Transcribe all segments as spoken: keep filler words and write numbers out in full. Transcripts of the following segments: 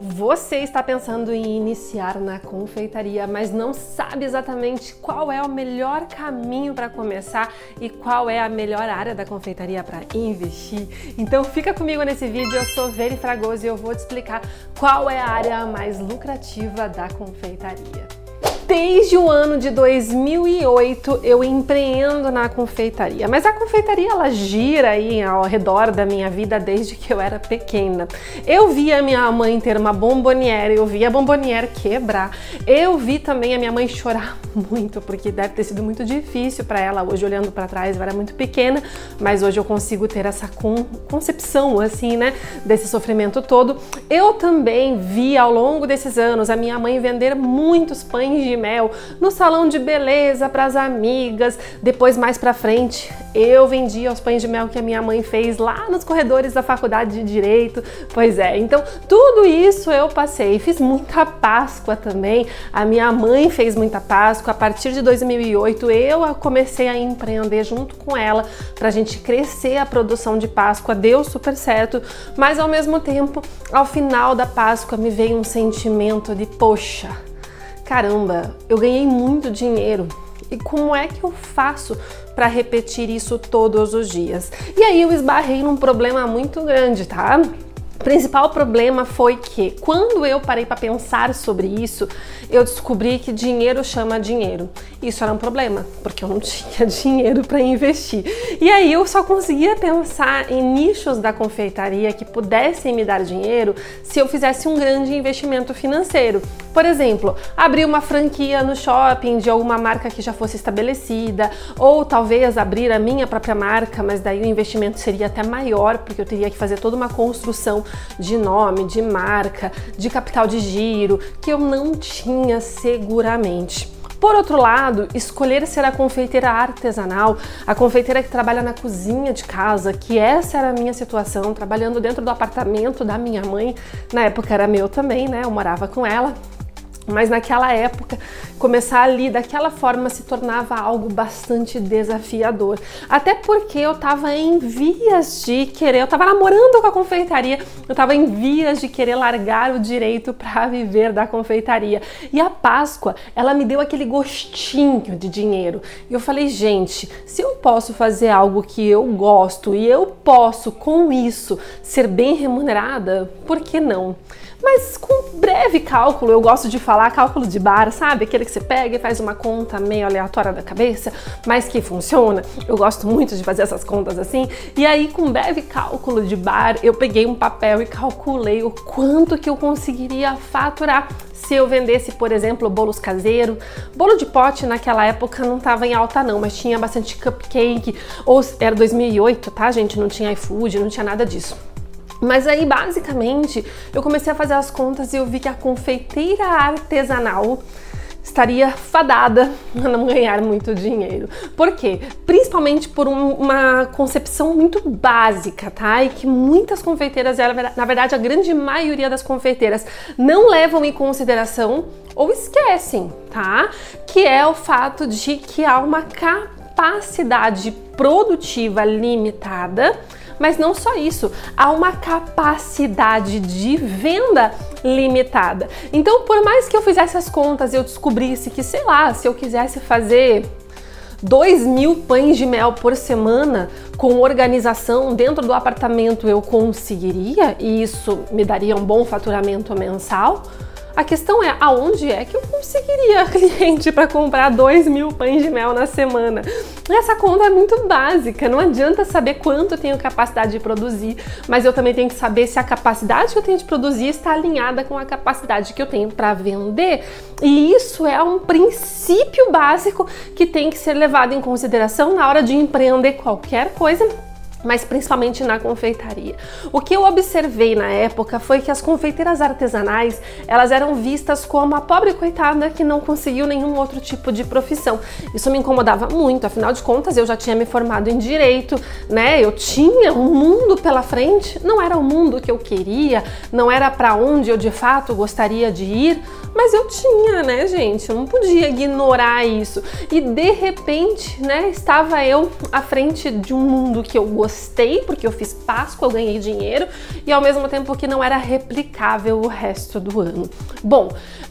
Você está pensando em iniciar na confeitaria, mas não sabe exatamente qual é o melhor caminho para começar e qual é a melhor área da confeitaria para investir? Então fica comigo nesse vídeo, eu sou Veri Fragoso e eu vou te explicar qual é a área mais lucrativa da confeitaria. Desde o ano de dois mil e oito eu empreendo na confeitaria, mas a confeitaria ela gira aí ao redor da minha vida desde que eu era pequena. Eu vi a minha mãe ter uma bomboniere, eu vi a bomboniere quebrar, eu vi também a minha mãe chorar muito, porque deve ter sido muito difícil para ela. Hoje, olhando para trás, eu era muito pequena, mas hoje eu consigo ter essa con concepção assim, né, desse sofrimento todo. Eu também vi ao longo desses anos a minha mãe vender muitos pães de mel no salão de beleza para as amigas. Depois, mais para frente, eu vendia os pães de mel que a minha mãe fez lá nos corredores da faculdade de Direito. Pois é, então tudo isso eu passei. Fiz muita Páscoa também. A minha mãe fez muita Páscoa. A partir de dois mil e oito eu comecei a empreender junto com ela para a gente crescer a produção de Páscoa. Deu super certo, mas ao mesmo tempo, ao final da Páscoa me veio um sentimento de poxa, caramba, eu ganhei muito dinheiro e como é que eu faço para repetir isso todos os dias? E aí eu esbarrei num problema muito grande, tá? O principal problema foi que quando eu parei para pensar sobre isso, eu descobri que dinheiro chama dinheiro. Isso era um problema, porque eu não tinha dinheiro para investir. E aí eu só conseguia pensar em nichos da confeitaria que pudessem me dar dinheiro se eu fizesse um grande investimento financeiro. Por exemplo, abrir uma franquia no shopping de alguma marca que já fosse estabelecida, ou talvez abrir a minha própria marca, mas daí o investimento seria até maior, porque eu teria que fazer toda uma construção de nome, de marca, de capital de giro, que eu não tinha seguramente. Por outro lado, escolher ser a confeiteira artesanal, a confeiteira que trabalha na cozinha de casa, que essa era a minha situação, trabalhando dentro do apartamento da minha mãe, na época era meu também, né? Eu morava com ela. Mas naquela época, começar ali daquela forma se tornava algo bastante desafiador. Até porque eu tava em vias de querer, eu tava namorando com a confeitaria, eu tava em vias de querer largar o direito para viver da confeitaria. E a Páscoa, ela me deu aquele gostinho de dinheiro. E eu falei, gente, se eu posso fazer algo que eu gosto e eu posso, com isso, ser bem remunerada, por que não? Mas com breve cálculo, eu gosto de falar cálculo de bar, sabe? Aquele que você pega e faz uma conta meio aleatória da cabeça, mas que funciona. Eu gosto muito de fazer essas contas assim. E aí, com breve cálculo de bar, eu peguei um papel e calculei o quanto que eu conseguiria faturar se eu vendesse, por exemplo, bolos caseiros. Bolo de pote naquela época não estava em alta não, mas tinha bastante cupcake. Ou era dois mil e oito, tá, gente? Não tinha iFood, não tinha nada disso. Mas aí, basicamente, eu comecei a fazer as contas e eu vi que a confeiteira artesanal estaria fadada a não ganhar muito dinheiro. Por quê? Principalmente por um, uma concepção muito básica, tá? E que muitas confeiteiras, na verdade a grande maioria das confeiteiras, não levam em consideração ou esquecem, tá? Que é o fato de que há uma capacidade produtiva limitada. Mas não só isso, há uma capacidade de venda limitada. Então, por mais que eu fizesse as contas e eu descobrisse que, sei lá, se eu quisesse fazer dois mil pães de mel por semana com organização dentro do apartamento, eu conseguiria, e isso me daria um bom faturamento mensal. A questão é, aonde é que eu conseguiria cliente para comprar dois mil pães de mel na semana? Essa conta é muito básica, não adianta saber quanto eu tenho capacidade de produzir, mas eu também tenho que saber se a capacidade que eu tenho de produzir está alinhada com a capacidade que eu tenho para vender. E isso é um princípio básico que tem que ser levado em consideração na hora de empreender qualquer coisa, mas principalmente na confeitaria. O que eu observei na época foi que as confeiteiras artesanais, elas eram vistas como a pobre coitada que não conseguiu nenhum outro tipo de profissão. Isso me incomodava muito, afinal de contas eu já tinha me formado em Direito, né? Eu tinha um mundo pela frente, não era o mundo que eu queria, não era para onde eu de fato gostaria de ir, mas eu tinha, né, gente? Eu não podia ignorar isso. E de repente, né, estava eu à frente de um mundo que eu gostava gostei, porque eu fiz Páscoa, eu ganhei dinheiro, e ao mesmo tempo que não era replicável o resto do ano. Bom,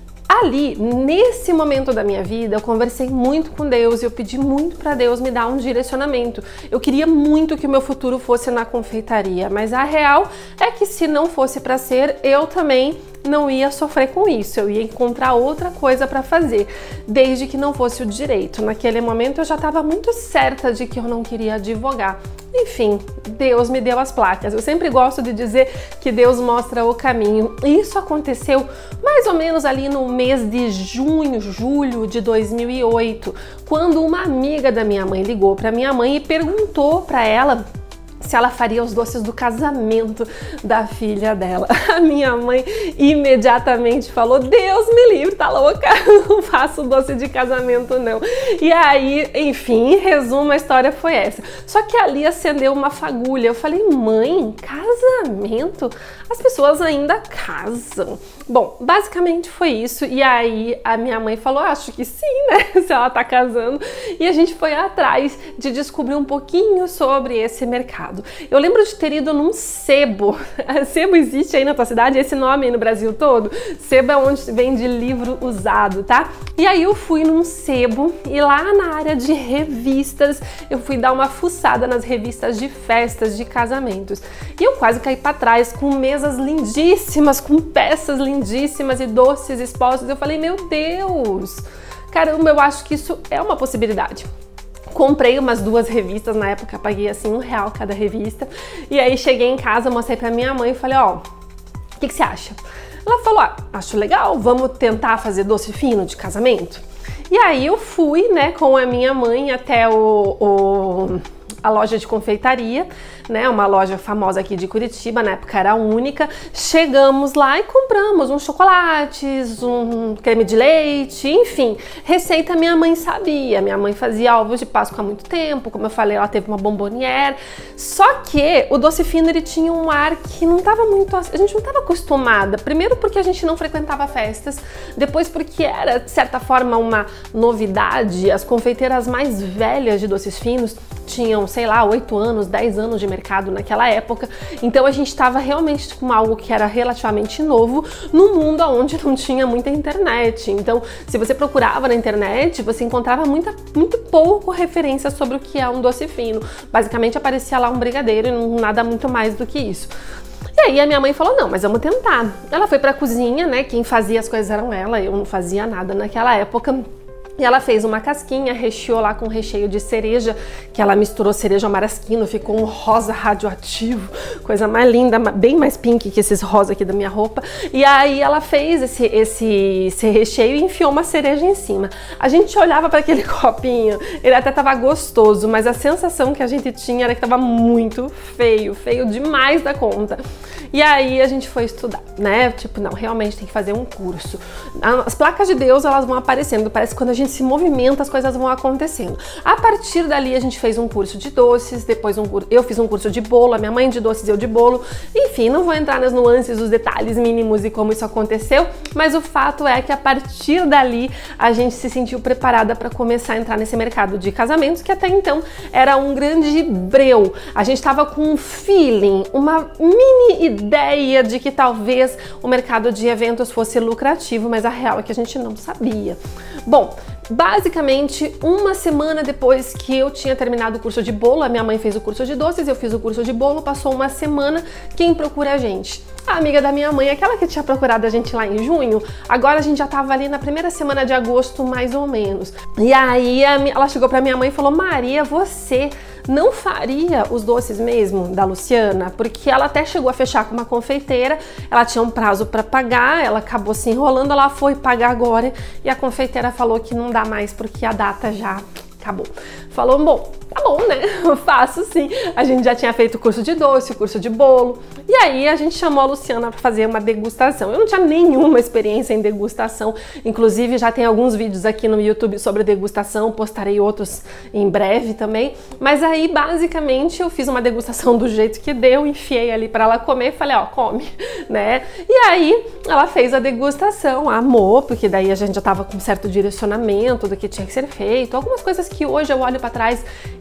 ali, nesse momento da minha vida, eu conversei muito com Deus e eu pedi muito para Deus me dar um direcionamento. Eu queria muito que o meu futuro fosse na confeitaria, mas a real é que se não fosse para ser, eu também não ia sofrer com isso, eu ia encontrar outra coisa para fazer, desde que não fosse o direito. Naquele momento eu já estava muito certa de que eu não queria advogar. Enfim, Deus me deu as placas. Eu sempre gosto de dizer que Deus mostra o caminho. E isso aconteceu mais ou menos ali no mês de junho, julho de dois mil e oito, quando uma amiga da minha mãe ligou para minha mãe e perguntou para ela se ela faria os doces do casamento da filha dela. A minha mãe imediatamente falou: Deus me livre, tá louca? Não faço doce de casamento não. E aí, enfim, em resumo, a história foi essa. Só que ali acendeu uma fagulha. Eu falei: mãe, casamento? As pessoas ainda casam. Bom, basicamente foi isso. E aí a minha mãe falou: acho que sim, né? Se ela tá casando. E a gente foi atrás de descobrir um pouquinho sobre esse mercado. Eu lembro de ter ido num sebo. Sebo existe aí na tua cidade? Esse nome aí no Brasil todo? Sebo é onde vende livro usado, tá? E aí eu fui num sebo e lá na área de revistas eu fui dar uma fuçada nas revistas de festas, de casamentos. E eu quase caí pra trás com mesas lindíssimas, com peças lindíssimas e doces expostos. Eu falei: meu Deus, caramba, eu acho que isso é uma possibilidade. Comprei umas duas revistas, na época paguei assim um real cada revista. E aí cheguei em casa, mostrei pra minha mãe e falei: ó, o que, que você acha? Ela falou: ah, acho legal, vamos tentar fazer doce fino de casamento? E aí eu fui, né, com a minha mãe até o... o a loja de confeitaria, né, uma loja famosa aqui de Curitiba, na época era a única. Chegamos lá e compramos uns chocolates, um creme de leite, enfim, receita minha mãe sabia. Minha mãe fazia ovos de Páscoa há muito tempo, como eu falei, ela teve uma bombonière. Só que o doce fino, ele tinha um ar que não estava muito, a gente não estava acostumada. Primeiro porque a gente não frequentava festas, depois porque era, de certa forma, uma novidade. As confeiteiras mais velhas de doces finos tinham, sei lá, oito anos, dez anos de mercado naquela época, então a gente estava realmente com algo que era relativamente novo num mundo onde não tinha muita internet. Então, se você procurava na internet, você encontrava muita, muito pouco referência sobre o que é um doce fino. Basicamente aparecia lá um brigadeiro e não, nada muito mais do que isso. E aí a minha mãe falou: não, mas vamos tentar. Ela foi pra cozinha, né, quem fazia as coisas eram ela, eu não fazia nada naquela época. E ela fez uma casquinha, recheou lá com recheio de cereja, que ela misturou cereja maraschino, ficou um rosa radioativo, coisa mais linda, bem mais pink que esses rosa aqui da minha roupa. E aí ela fez esse, esse, esse recheio e enfiou uma cereja em cima. A gente olhava para aquele copinho, ele até tava gostoso, mas a sensação que a gente tinha era que tava muito feio, feio demais da conta. E aí a gente foi estudar, né? Tipo, não, realmente tem que fazer um curso. As placas de Deus, elas vão aparecendo, parece que quando a gente se movimenta, as coisas vão acontecendo. A partir dali a gente fez um curso de doces, depois um, eu fiz um curso de bolo, a minha mãe de doces, eu de bolo. Enfim, não vou entrar nas nuances, os detalhes mínimos e como isso aconteceu, mas o fato é que a partir dali a gente se sentiu preparada para começar a entrar nesse mercado de casamentos, que até então era um grande breu. A gente estava com um feeling, uma mini ideia de que talvez o mercado de eventos fosse lucrativo, mas a real é que a gente não sabia. Bom, basicamente, uma semana depois que eu tinha terminado o curso de bolo, a minha mãe fez o curso de doces, eu fiz o curso de bolo, passou uma semana, quem procura a gente? A amiga da minha mãe, aquela que tinha procurado a gente lá em junho, agora a gente já tava ali na primeira semana de agosto, mais ou menos. E aí ela chegou pra minha mãe e falou: Maria, você não faria os doces mesmo da Luciana? Porque ela até chegou a fechar com uma confeiteira, ela tinha um prazo para pagar, ela acabou se enrolando, ela foi pagar agora e a confeiteira falou que não dá mais porque a data já acabou. Falou: bom, tá bom, né? Eu faço sim. A gente já tinha feito o curso de doce, o curso de bolo. E aí a gente chamou a Luciana para fazer uma degustação. Eu não tinha nenhuma experiência em degustação. Inclusive já tem alguns vídeos aqui no YouTube sobre degustação, postarei outros em breve também. Mas aí basicamente eu fiz uma degustação do jeito que deu, enfiei ali para ela comer e falei: ó, come, né? E aí ela fez a degustação, amou, porque daí a gente já tava com um certo direcionamento do que tinha que ser feito, algumas coisas que hoje eu olho para trás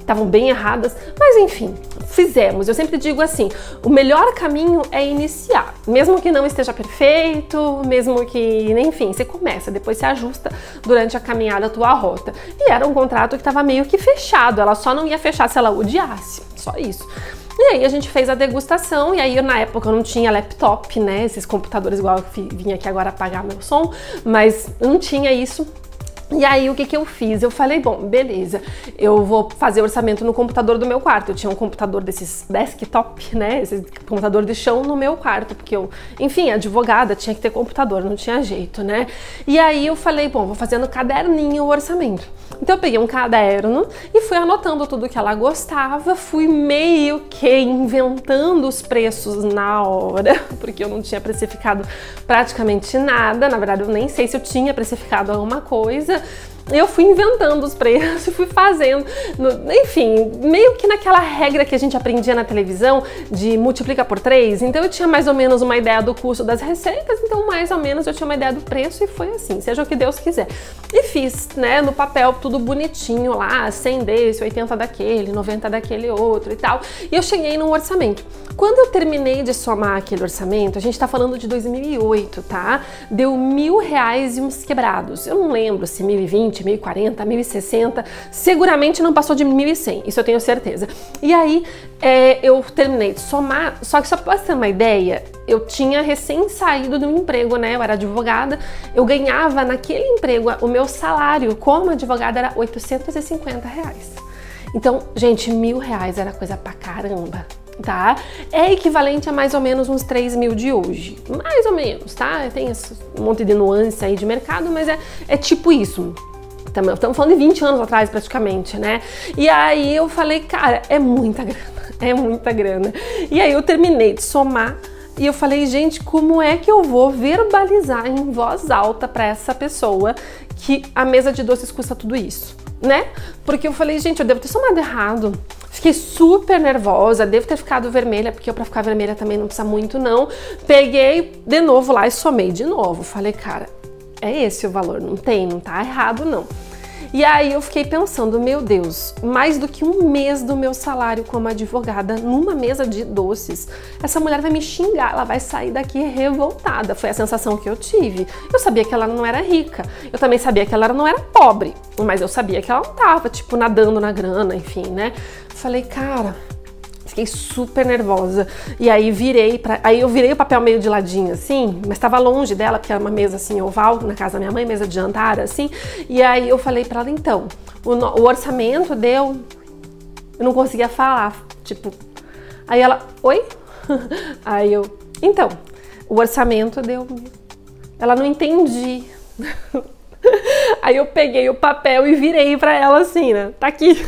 estavam bem erradas, mas enfim, fizemos. Eu sempre digo assim, o melhor caminho é iniciar, mesmo que não esteja perfeito, mesmo que, enfim, você começa, depois você ajusta durante a caminhada a tua rota. E era um contrato que estava meio que fechado, ela só não ia fechar se ela odiasse, só isso. E aí a gente fez a degustação, e aí na época eu não tinha laptop, né, esses computadores igual eu vim aqui agora apagar meu som, mas não tinha isso. E aí o que que eu fiz? Eu falei, bom, beleza, eu vou fazer orçamento no computador do meu quarto. Eu tinha um computador desses desktop, né, esse computador de chão no meu quarto, porque eu, enfim, advogada, tinha que ter computador, não tinha jeito, né. E aí eu falei, bom, vou fazer no caderninho o orçamento. Então eu peguei um caderno e fui anotando tudo que ela gostava, fui meio que inventando os preços na hora, porque eu não tinha precificado praticamente nada, na verdade eu nem sei se eu tinha precificado alguma coisa. Eu fui inventando os preços, fui fazendo, no, enfim, meio que naquela regra que a gente aprendia na televisão de multiplica por três, então eu tinha mais ou menos uma ideia do custo das receitas, então mais ou menos eu tinha uma ideia do preço e foi assim, seja o que Deus quiser. E fiz, né, no papel tudo bonitinho lá, cem desse, oitenta daquele, noventa daquele outro e tal, e eu cheguei num orçamento. Quando eu terminei de somar aquele orçamento, a gente tá falando de dois mil e oito, tá? Deu mil reais e uns quebrados. Eu não lembro se mil e vinte, mil e quarenta, mil e sessenta, seguramente não passou de mil e cem, isso eu tenho certeza. E aí é, eu terminei de somar, só que só pra você ter uma ideia, eu tinha recém saído do emprego, né? Eu era advogada, eu ganhava naquele emprego, o meu salário como advogada era oitocentos e cinquenta reais. Então, gente, mil reais era coisa pra caramba. Tá? É equivalente a mais ou menos uns três mil de hoje, mais ou menos, tá? Tem esse monte de nuance aí de mercado, mas é, é tipo isso. Estamos falando de vinte anos atrás praticamente, né? E aí eu falei, cara, é muita grana, é muita grana. E aí eu terminei de somar e eu falei, gente, como é que eu vou verbalizar em voz alta para essa pessoa que a mesa de doces custa tudo isso, né? Porque eu falei, gente, eu devo ter somado errado. Fiquei super nervosa, devo ter ficado vermelha, porque eu pra ficar vermelha também não precisa muito não. Peguei de novo lá e somei de novo. Falei, cara, é esse o valor, não tem, não tá errado não. E aí eu fiquei pensando, meu Deus, mais do que um mês do meu salário como advogada numa mesa de doces, essa mulher vai me xingar, ela vai sair daqui revoltada. Foi a sensação que eu tive. Eu sabia que ela não era rica, eu também sabia que ela não era pobre, mas eu sabia que ela não tava, tipo, nadando na grana, enfim, né? Falei, cara, fiquei super nervosa. E aí virei pra... Aí eu virei o papel meio de ladinho, assim, mas estava longe dela, porque era uma mesa assim, oval, na casa da minha mãe, mesa de jantar, assim. E aí eu falei pra ela, então, o, no... o orçamento deu... Eu não conseguia falar, tipo... Aí ela, oi? Aí eu, então, o orçamento deu... Ela não entendi. Aí eu peguei o papel e virei pra ela assim, né? Tá aqui.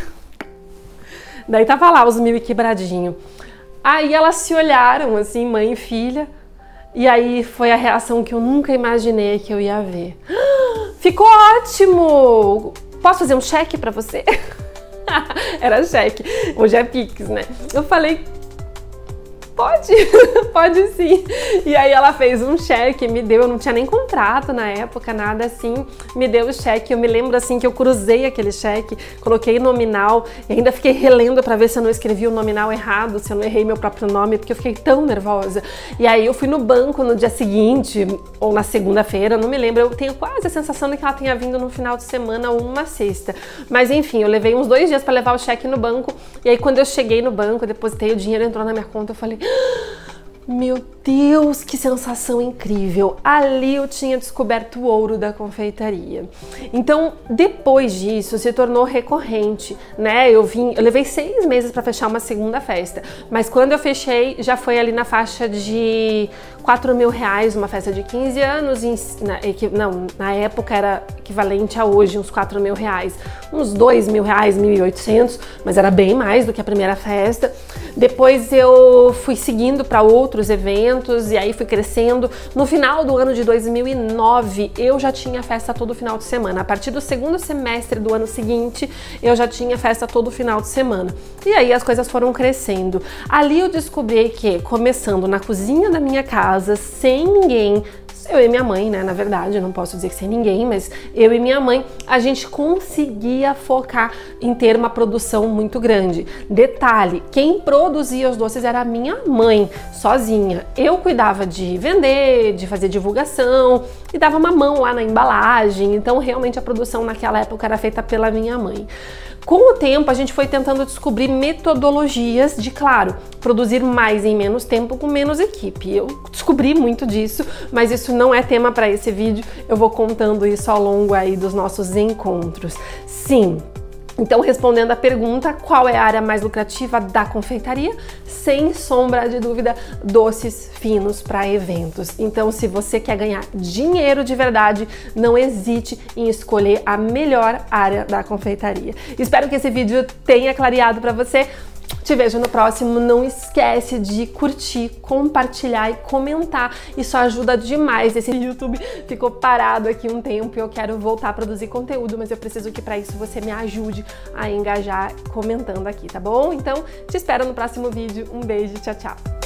Daí tava lá os mil e quebradinho. Aí elas se olharam assim, mãe e filha, e aí foi a reação que eu nunca imaginei que eu ia ver. Ficou ótimo! Posso fazer um cheque pra você? Era cheque, hoje é Pix, né? Eu falei, pode, pode sim. E aí ela fez um cheque, me deu, eu não tinha nem contrato na época, nada assim, me deu o cheque. Eu me lembro assim que eu cruzei aquele cheque, coloquei nominal e ainda fiquei relendo pra ver se eu não escrevi o nominal errado, se eu não errei meu próprio nome, porque eu fiquei tão nervosa. E aí eu fui no banco no dia seguinte, ou na segunda-feira, não me lembro, eu tenho quase a sensação de que ela tenha vindo no final de semana ou uma sexta. Mas enfim, eu levei uns dois dias pra levar o cheque no banco, e aí quando eu cheguei no banco, depositei o dinheiro, entrou na minha conta, eu falei, meu Deus, que sensação incrível! Ali eu tinha descoberto o ouro da confeitaria. Então, depois disso, se tornou recorrente, né? Eu vim, eu levei seis meses para fechar uma segunda festa, mas quando eu fechei, já foi ali na faixa de quatro mil reais, uma festa de quinze anos, em, na, não, na época era equivalente a hoje, uns quatro mil reais, uns dois mil reais, mil e oitocentos, mas era bem mais do que a primeira festa. Depois eu fui seguindo para outros eventos e aí fui crescendo. No final do ano de dois mil e nove, eu já tinha festa todo final de semana. A partir do segundo semestre do ano seguinte, eu já tinha festa todo final de semana. E aí as coisas foram crescendo. Ali eu descobri que, começando na cozinha da minha casa, sem ninguém, eu e minha mãe, né, na verdade, eu não posso dizer que sem ninguém, mas eu e minha mãe, a gente conseguia focar em ter uma produção muito grande. Detalhe, quem produzia os doces era a minha mãe, sozinha. Eu cuidava de vender, de fazer divulgação e dava uma mão lá na embalagem, então realmente a produção naquela época era feita pela minha mãe. Com o tempo, a gente foi tentando descobrir metodologias de, claro, produzir mais em menos tempo com menos equipe. Eu descobri muito disso, mas isso não é tema para esse vídeo. Eu vou contando isso ao longo aí dos nossos encontros. Sim. Então, respondendo a pergunta, qual é a área mais lucrativa da confeitaria? Sem sombra de dúvida, doces finos para eventos. Então, se você quer ganhar dinheiro de verdade, não hesite em escolher a melhor área da confeitaria. Espero que esse vídeo tenha clareado para você. Te vejo no próximo. Não esquece de curtir, compartilhar e comentar. Isso ajuda demais. Esse YouTube ficou parado aqui um tempo e eu quero voltar a produzir conteúdo, mas eu preciso que para isso você me ajude a engajar comentando aqui, tá bom? Então, te espero no próximo vídeo. Um beijo, tchau, tchau!